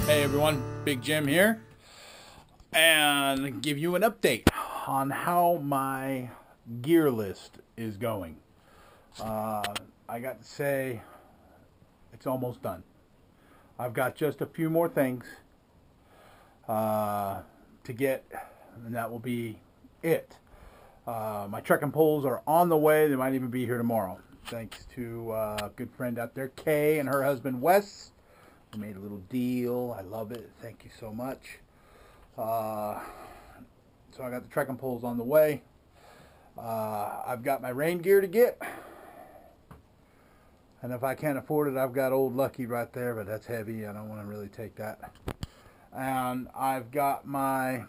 Hey everyone, Big Jim here, and give you an update on how my gear list is going. I got to say, it's almost done. I've got just a few more things to get, and that will be it. My trekking poles are on the way. They might even be here tomorrow. Thanks to a good friend out there, Kay, and her husband, Wes. We made a little deal. I love it. Thank you so much. So I got the trekking poles on the way. I've got my rain gear to get. And if I can't afford it, I've got Old Lucky right there, but that's heavy. I don't want to really take that. And I've got my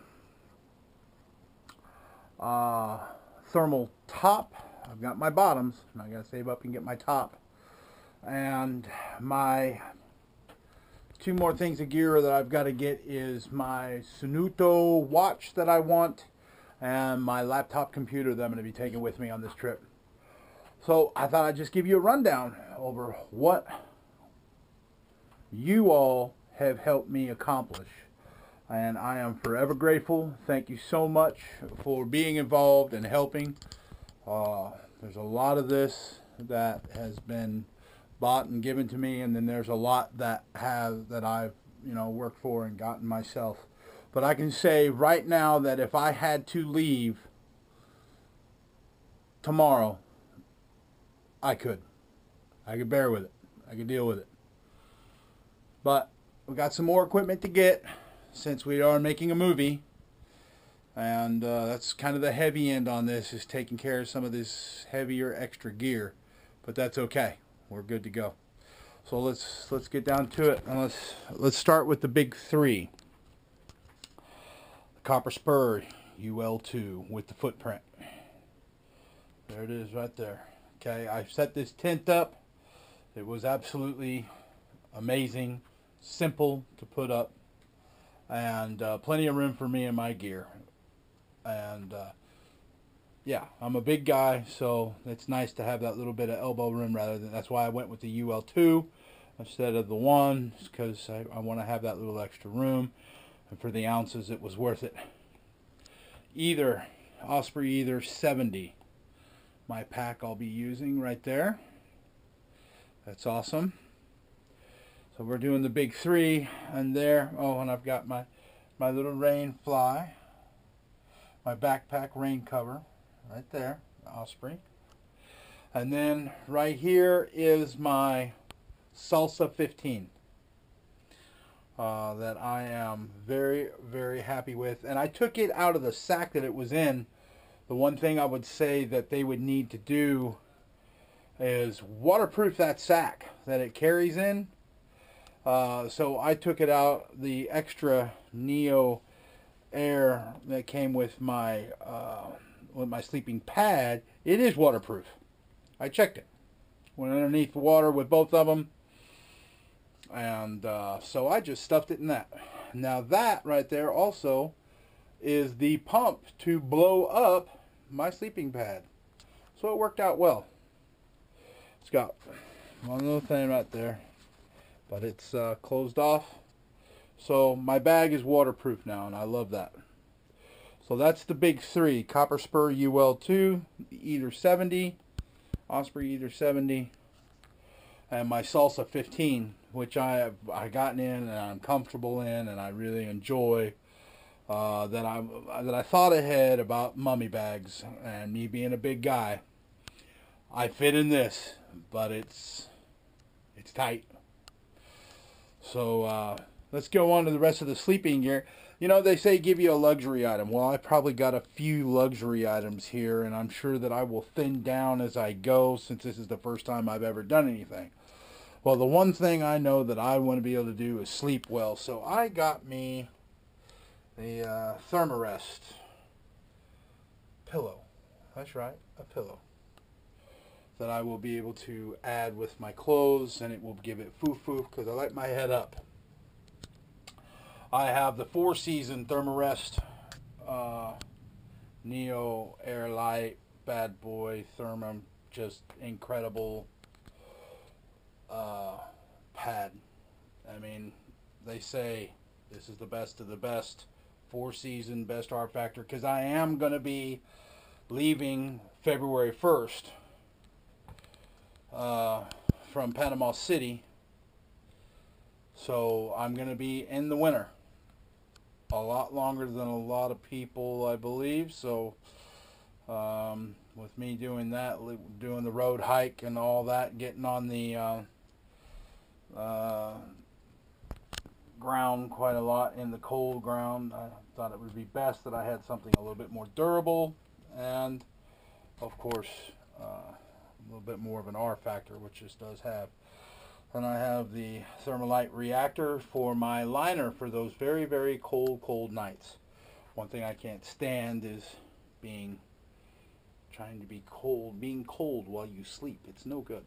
thermal top. I've got my bottoms. And I got to save up and get my top. And my two more things of gear that I've got to get is my Sunuto watch that I want and my laptop computer that I'm going to be taking with me on this trip. So I thought I'd just give you a rundown over what you all have helped me accomplish. And I am forever grateful. Thank you so much for being involved and helping. There's a lot of this that has been bought and given to me, and then there's a lot that I've worked for and gotten myself. But I can say right now that if I had to leave tomorrow, I could bear with it. I could deal with it. But we got some more equipment to get since we are making a movie, and that's kind of the heavy end on this, is taking care of some of this heavier extra gear. But that's okay. We're good to go. So let's get down to it, and let's start with the big three. The Copper Spur UL2 with the footprint. There it is right there. Okay, I set this tent up. It was absolutely amazing, simple to put up, and plenty of room for me and my gear. And yeah, I'm a big guy, so it's nice to have that little bit of elbow room that's why I went with the UL2 instead of the one, because I want to have that little extra room. And for the ounces, it was worth it. Osprey Ether 70. My pack I'll be using right there. That's awesome. So we're doing the big three, and there, and I've got my little rain fly, my backpack rain cover. Right there, Osprey. And then right here is my Salsa 15 that I am very, very happy with. And I took it out of the sack that it was in. The one thing I would say that they would need to do is waterproof that sack that it carries in. So I took it out, the extra Neo Air that came with my sleeping pad. It is waterproof. I checked it. Went underneath the water with both of them, and so I just stuffed it in that. Now that right there also is the pump to blow up my sleeping pad, so it worked out well. It's got one little thing right there, but it's closed off, so my bag is waterproof now, and I love that. So that's the big three: Copper Spur UL2, Ether 70, Osprey Ether 70, and my Salsa 15, which I gotten in and I'm comfortable in, and I really enjoy. That I thought ahead about mummy bags, and me being a big guy, I fit in this, but it's tight. So let's go on to the rest of the sleeping gear. They say give you a luxury item. Well, I probably got a few luxury items here, and I'm sure that I will thin down as I go, since this is the first time I've ever done anything. Well, the one thing I know that I want to be able to do is sleep well. So I got me the Thermarest pillow. That's right, a pillow that I will be able to add with my clothes, and it will give it foo-foo, because I like my head up. I have the 4-season Thermarest Neo Air Light Bad Boy Thermum, just incredible pad. I mean, they say this is the best of the best, 4-season, best R factor, because I am going to be leaving February 1st from Panama City. So I'm going to be in the winter a lot longer than a lot of people, I believe. So with me doing that, doing the road hike and all that, getting on the ground quite a lot in the cold ground, I thought it would be best that I had something a little bit more durable and, of course, a little bit more of an R factor, which this does have. And I have the Thermalite reactor for my liner for those very, very cold nights. One thing I can't stand is trying to be cold, being cold while you sleep. It's no good.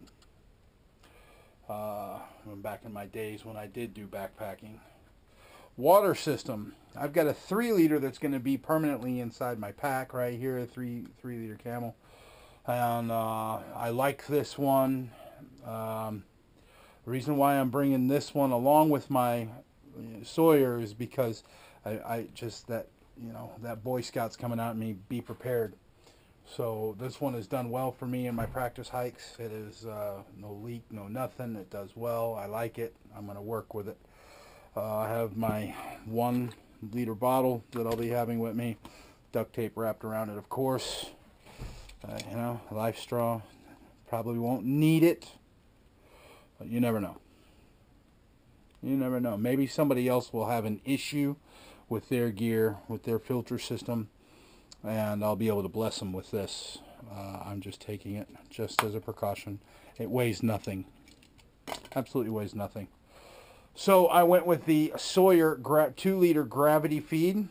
Back in my days when I did do backpacking. Water system. I've got a 3-liter that's going to be permanently inside my pack right here, a 3-liter Camel. And I like this one. The reason why I'm bringing this one along with my Sawyer is because I just, that Boy Scout's coming out in me, be prepared. So this one has done well for me in my practice hikes. It is no leak, no nothing. It does well. I like it. I'm going to work with it. I have my 1-liter bottle that I'll be having with me. Duct tape wrapped around it, of course. Life straw. Probably won't need it. But you never know. You never know. Maybe somebody else will have an issue with their gear, with their filter system, and I'll be able to bless them with this. I'm just taking it just as a precaution. It weighs nothing. Absolutely weighs nothing. So I went with the Sawyer 2-liter gravity feed.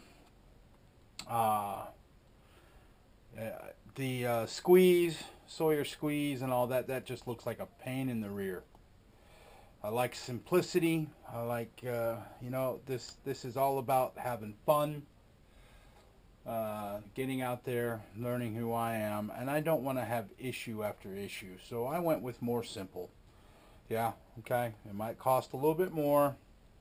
The Sawyer squeeze and all that, that just looks like a pain in the rear. I like simplicity. I like, this is all about having fun, getting out there, learning who I am, and I don't want to have issue after issue. So I went with more simple. Yeah, okay, it might cost a little bit more.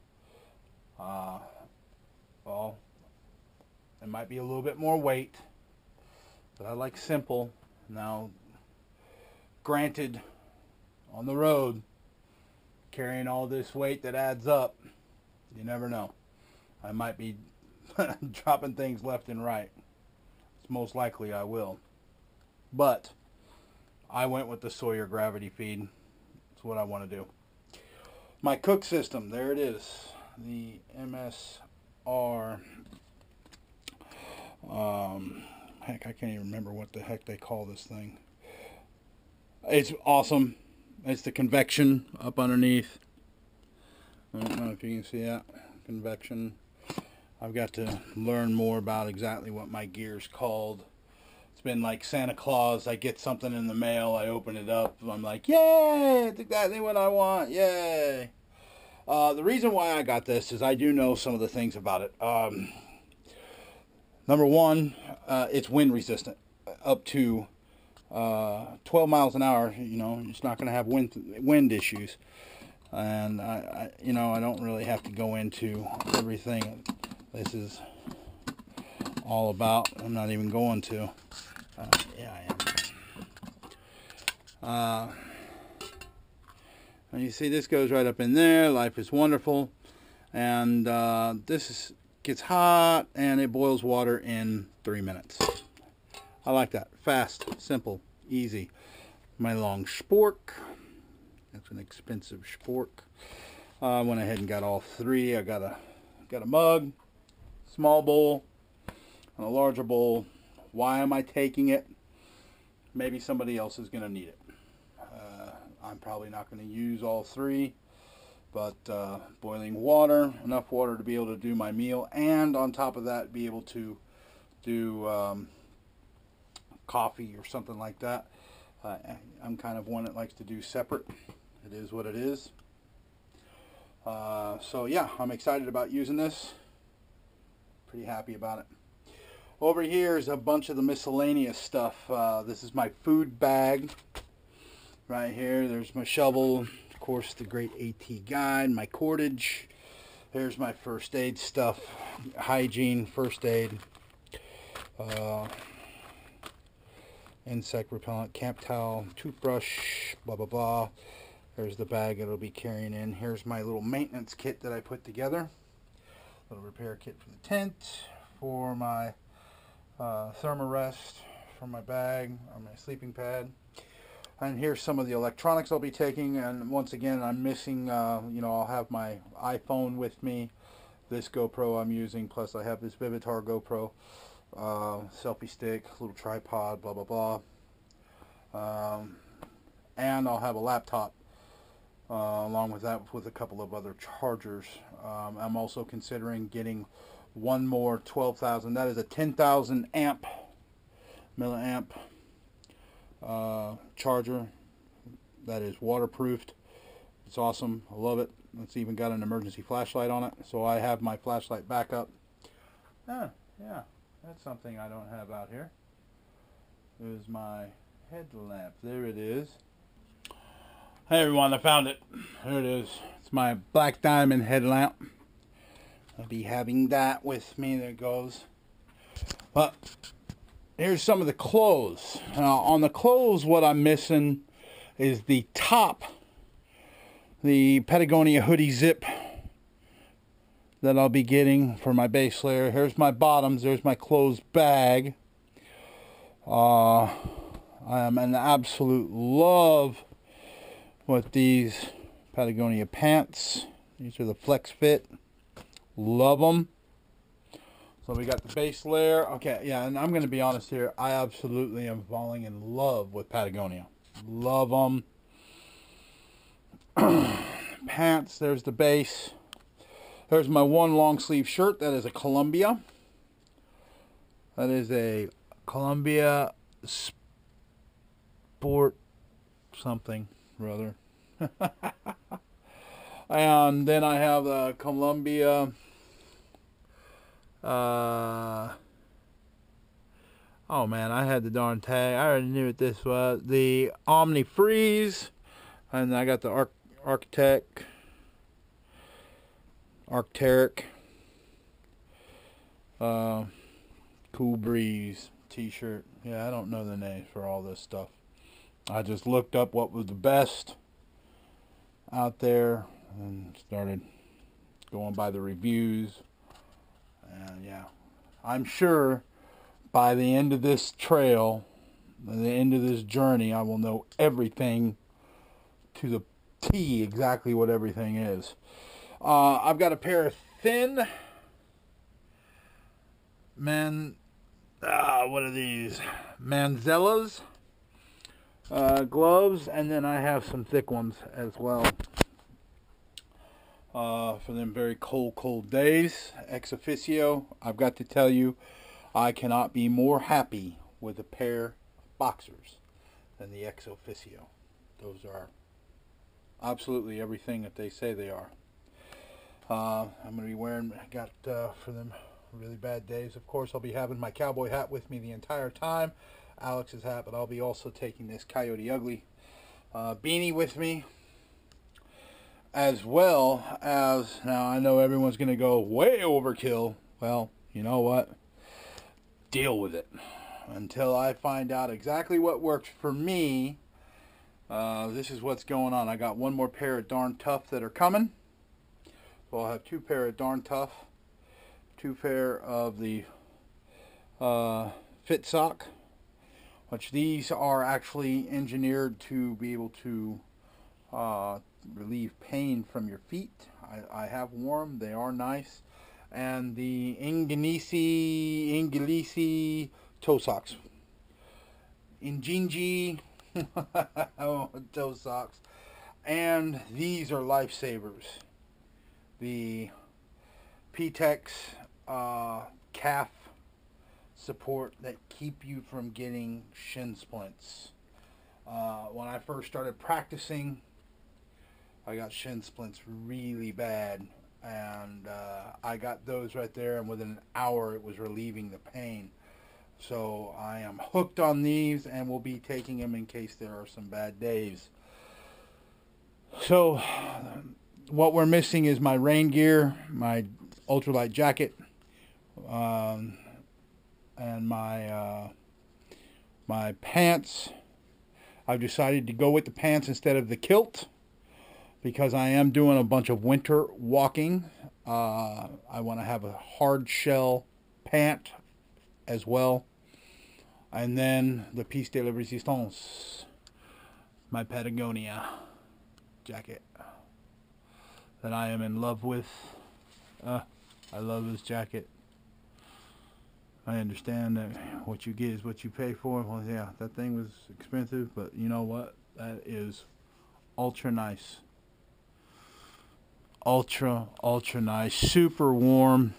Well, it might be a little bit more weight, but I like simple. Now, granted, on the road, carrying all this weight that adds up, you never know. I might be dropping things left and right. It's most likely I will. But I went with the Sawyer gravity feed. That's what I want to do. My cook system, there it is. The MSR. Heck, I can't even remember what the heck they call this thing. It's awesome. It's the convection up underneath. I don't know if you can see that. Convection. I've got to learn more about exactly what my gear's called. It's been like Santa Claus. I get something in the mail. I open it up. I'm like, yay! It's exactly what I want. Yay! The reason why I got this is I do know some of the things about it. Number one, it's wind resistant. Up to 12 miles an hour, it's not going to have wind issues. And I don't really have to go into everything this is all about. I'm not even going to. Yeah, I am. And you see, this goes right up in there. Life is wonderful. And gets hot, and it boils water in 3 minutes. I like that. Fast, simple, easy. My long spork. That's an expensive spork. I went ahead and got all 3. I got a mug, small bowl, and a larger bowl. Why am I taking it? Maybe somebody else is going to need it. I'm probably not going to use all 3. But boiling water, enough water to be able to do my meal, and on top of that, be able to do coffee or something like that. I'm kind of one that likes to do separate. It is what it is. So yeah, I'm excited about using this. Pretty happy about it. Over here is a bunch of the miscellaneous stuff. This is my food bag. Right here, there's my shovel. Of course, the great AT guide, my cordage. Here's my first aid stuff. Hygiene, first aid. Insect repellent, camp towel, toothbrush, blah, blah, blah. There's the bag it'll be carrying in. Here's my little maintenance kit that I put together. Little repair kit for the tent, for my thermarest, for my bag, or my sleeping pad. And here's some of the electronics I'll be taking. And once again, I'm missing, you know, I'll have my iPhone with me, this GoPro I'm using, plus I have this Vivitar GoPro, selfie stick, little tripod, blah, blah, blah. And I'll have a laptop along with that, with a couple of other chargers. I'm also considering getting one more 12,000. That is a 10,000 milliamp charger that is waterproofed. It's awesome. I love it. It's even got an emergency flashlight on it, so I have my flashlight backup. Yeah, that's something I don't have out here. There's my headlamp. There it is. Hey everyone, I found it. There it is. It's my black diamond headlamp. I'll be having that with me. There it goes. But here's some of the clothes. Now on the clothes, what I'm missing is the top, the Patagonia hoodie zip that I'll be getting for my base layer. Here's my bottoms. There's my clothes bag. I am an absolute love with these Patagonia pants. These are the Flex Fit. Love them. So we got the base layer. Okay, yeah, and I'm going to be honest here. I absolutely am falling in love with Patagonia. Love them. Pants, there's the base. There's my one long sleeve shirt. That is a Columbia. That is a Columbia Sport something, brother. And then I have the Columbia oh man, I had the darn tag. I already knew what this was. The Omni Freeze, and I got the Arc'teryx Cool Breeze t-shirt. Yeah, I don't know the names for all this stuff. I just looked up what was the best out there and started going by the reviews. And yeah, I'm sure by the end of this trail, by the end of this journey, I will know everything to the T, exactly what everything is. I've got a pair of thin what are these? Manzellas gloves, and then I have some thick ones as well. For them very cold days. Ex officio, I've got to tell you, I cannot be more happy with a pair of boxers than the Ex officio. Those are absolutely everything that they say they are. I'm going to be wearing, I got for them really bad days, of course, I'll be having my cowboy hat with me the entire time. Alex's hat, but I'll be also taking this Coyote Ugly beanie with me, as well as, now I know everyone's going to go, way overkill. Well, you know what? Deal with it. Until I find out exactly what works for me, this is what's going on. I got one more pair of Darn Tough that are coming. So I'll have two pair of Darn Tough, two pair of the Fit Sock, which these are actually engineered to be able to relieve pain from your feet. I have worn them. They are nice. And the Inglisi toe socks. Injinji toe socks. And these are lifesavers. The P-Tex calf support that keep you from getting shin splints. When I first started practicing, I got shin splints really bad, and I got those right there, and within an hour it was relieving the pain. So I am hooked on these, and will be taking them in case there are some bad days. So what we're missing is my rain gear, my ultralight jacket, and my my pants. I've decided to go with the pants instead of the kilt because I am doing a bunch of winter walking. I want to have a hard shell pant as well. And then the piece de la resistance, my Patagonia jacket that I am in love with. I love this jacket. I understand that what you get is what you pay for. Well, yeah, that thing was expensive, but you know what? That is ultra nice. Ultra nice. Super warm.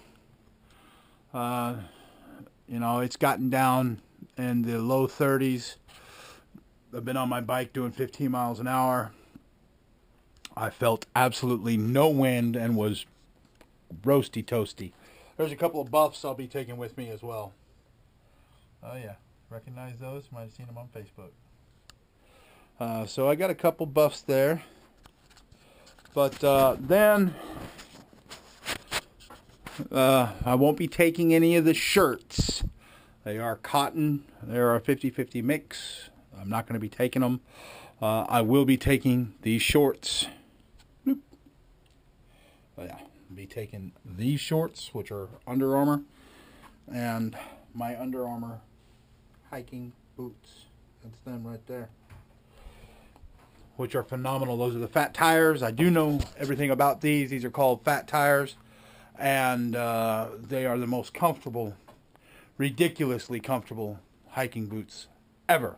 You know, it's gotten down in the low 30s. I've been on my bike doing 15 miles an hour. I felt absolutely no wind and was roasty toasty. There's a couple of buffs I'll be taking with me as well. Oh yeah, recognize those? Might have seen them on Facebook. So I got a couple buffs there. But then I won't be taking any of the shirts. They are cotton. They are a 50-50 mix. I'm not going to be taking them. I will be taking these shorts. Bloop. Oh yeah. Be taking these shorts, which are Under Armour, and my Under Armour hiking boots. That's them right there, which are phenomenal. Those are the fat tires. I do know everything about these. These are called fat tires, and they are the most comfortable, ridiculously comfortable hiking boots ever.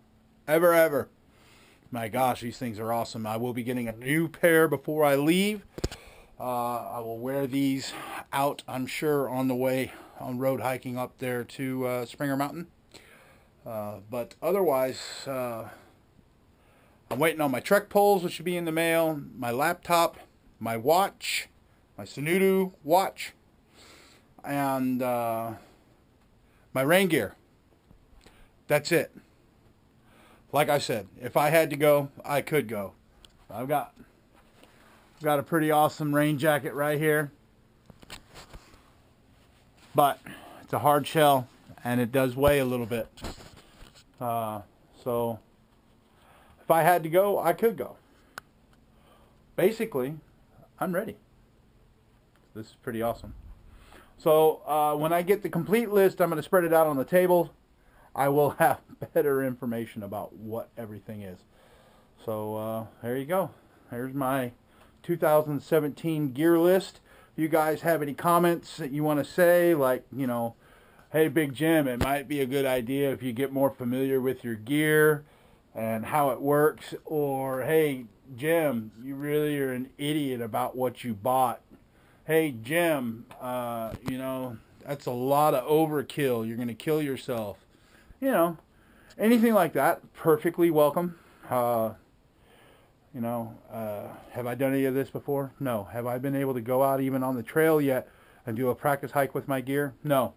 My gosh, these things are awesome. I will be getting a new pair before I leave. I will wear these out, I'm sure, on the way on road hiking up there to Springer Mountain. But otherwise, I'm waiting on my trek poles, which should be in the mail, my laptop, my watch, my Sunudu watch, and my rain gear. That's it. Like I said, if I had to go, I could go. I've got a pretty awesome rain jacket right here, but it's a hard shell and it does weigh a little bit. So if I had to go, I could go. Basically, I'm ready. This is pretty awesome. So when I get the complete list, I'm going to spread it out on the table. I will have better information about what everything is. So there you go. Here's my 2017 gear list. If you guys have any comments that you want to say, like, you know, hey Big Jim, it might be a good idea if you get more familiar with your gear and how it works, or hey Jim, you really are an idiot about what you bought. Hey Jim, you know, that's a lot of overkill, you're gonna kill yourself. You know, anything like that, perfectly welcome. You know, have I done any of this before? No. Have I been able to go out even on the trail yet and do a practice hike with my gear? No.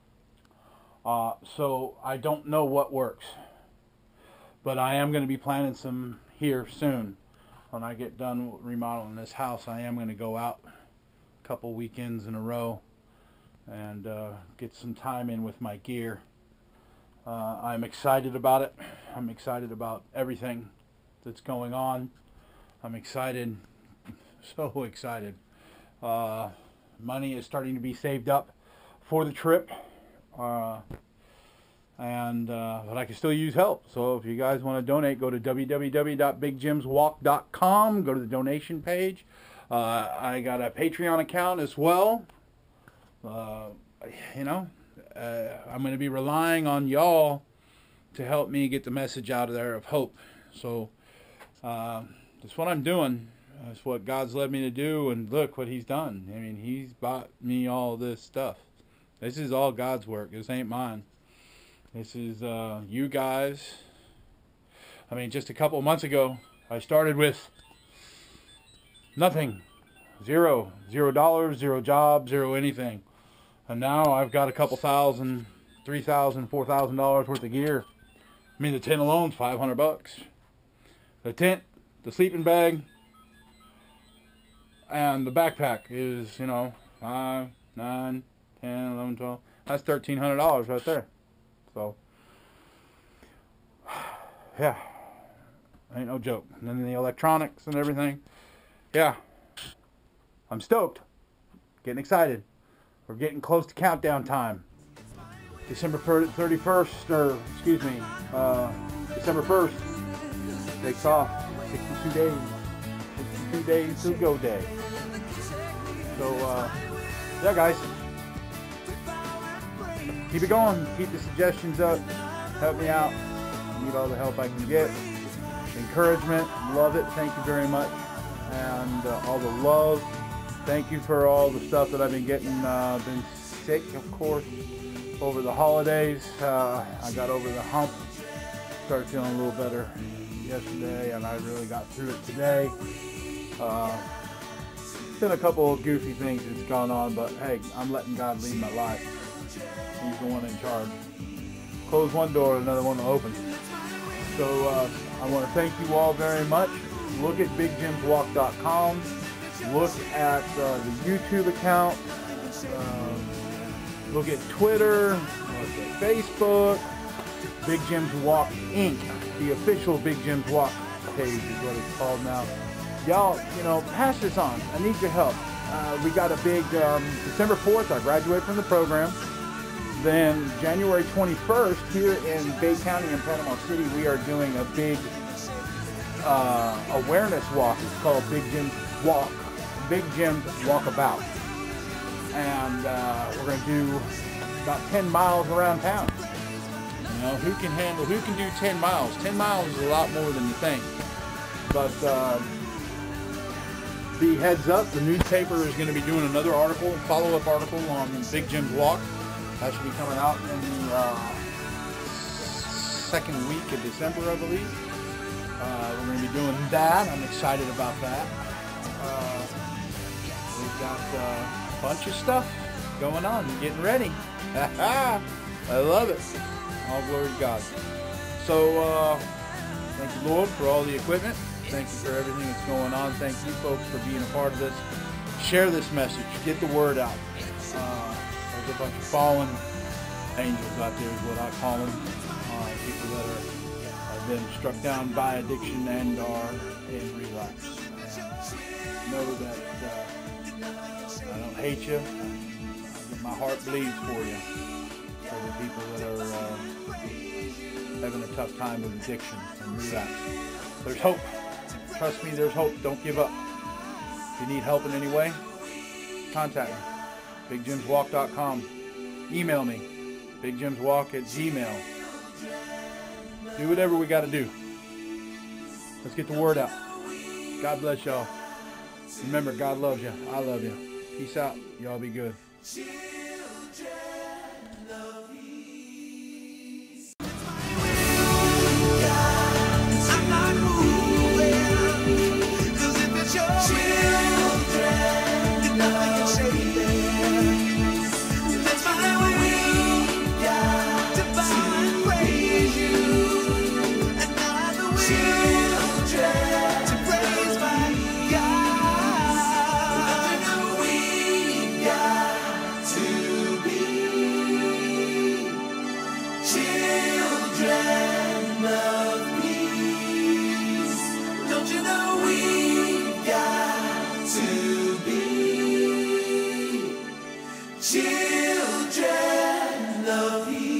So I don't know what works. But I am going to be planning some here soon. When I get done remodeling this house, I am going to go out a couple weekends in a row and get some time in with my gear. I'm excited about it. I'm excited about everything that's going on. I'm excited, so excited. Money is starting to be saved up for the trip, but I can still use help. So if you guys want to donate, go to www.bigjimswalk.com, go to the donation page. I got a Patreon account as well. You know, I'm going to be relying on y'all to help me get the message out of there of hope. So that's what I'm doing. That's what God's led me to do, and look what he's done. I mean, he's bought me all this stuff. This is all God's work. This ain't mine. This is you guys. I mean, just a couple of months ago, I started with nothing. $0, $0 job, zero anything. And now I've got a couple thousand, $3,000, $4,000 worth of gear. I mean, the tent alone's $500. The tent, the sleeping bag, And the backpack is, you know, 5, 9, 10, 11, 12. That's $1,300 right there. So, yeah, ain't no joke. And then the electronics and everything. Yeah, I'm stoked. Getting excited. We're getting close to countdown time. December 31st, or excuse me, December 1st, takes off. 62 days. 62 days to go day. So, yeah, guys. Keep it going. Keep the suggestions up. Help me out. I need all the help I can get. Encouragement. Love it. Thank you very much. And all the love. Thank you for all the stuff that I've been getting. Been sick, of course, over the holidays. I got over the hump. Started feeling a little better yesterday, and I really got through it today. Been a couple of goofy things that's gone on, but hey, I'm letting God lead my life. He's the one in charge. Close one door, another one will open. So I want to thank you all very much. Look at bigjimswalk.com. Look at the YouTube account. Look at Twitter. Look at Facebook. Big Jim's Walk Inc. The official Big Jim's Walk page is what it's called now. Y'all, you know, pass this on. I need your help. We got a big December 4th, I graduate from the program. Then January 21st, here in Bay County in Panama City, we are doing a big awareness walk. It's called Big Jim's Walk. Big Jim's Walkabout. And we're going to do about 10 miles around town. You know, who can do 10 miles? 10 miles is a lot more than you think. But the heads up, the newspaper is going to be doing another article, follow-up article on Big Jim's Walk. That should be coming out in the second week of December, I believe. We're going to be doing that. I'm excited about that. We've got a bunch of stuff going on. We're getting ready. I love it. All glory to God. So, thank you, Lord, for all the equipment. Thank you for everything that's going on. Thank you, folks, for being a part of this. Share this message. Get the word out. There's a bunch of fallen angels out there is what I call them. People that have been struck down by addiction and are in relapse. And know that I don't hate you. My heart bleeds for you. For the people that are having a tough time with addiction and relapse. There's hope. Trust me, there's hope. Don't give up. If you need help in any way, contact me. BigJimsWalk.com. Email me. BigJimsWalk@gmail. Do whatever we got to do. Let's get the word out. God bless y'all. Remember, God loves you. I love you. Peace out. Y'all be good. Children of Eve.